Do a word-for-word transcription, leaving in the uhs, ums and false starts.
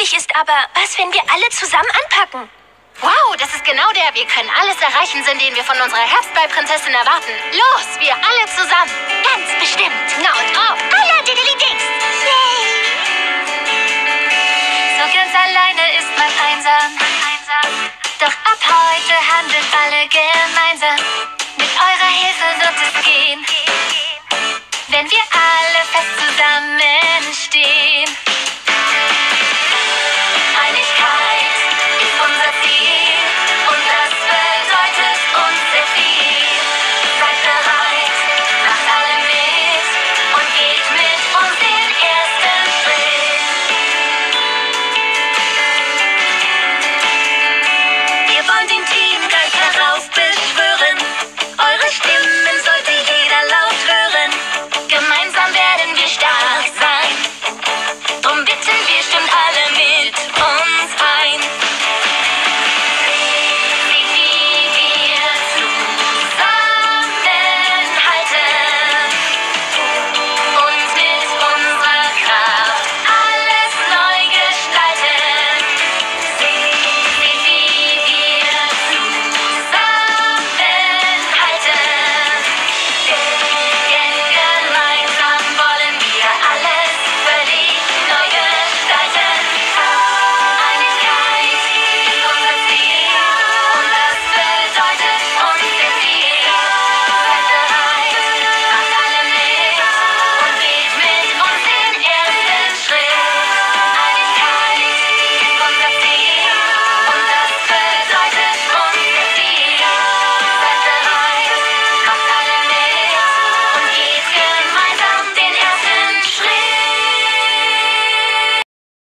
wichtig ist aber, was, wenn wir alle zusammen anpacken? Wow, das ist genau der Wir können alles erreichen Sinn, den wir von unserer Herbstball-Prinzessin erwarten. Los, wir alle zusammen. Ganz bestimmt. Na und auf. Alla Diddly-Dings. So ganz alleine ist man einsam. Doch ab heute handeln alle gemeinsam. Mit eurer Hilfe wird es gehen, wenn wir alle fest zusammenstehen.